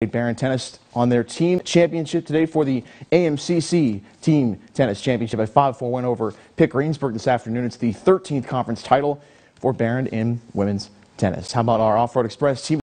Behrend tennis on their team championship today for the AMCC Team Tennis Championship. A 5-4 win over Pitt Greensburg this afternoon. It's the 13th conference title for Behrend in women's tennis. How about our Off-Road Express team?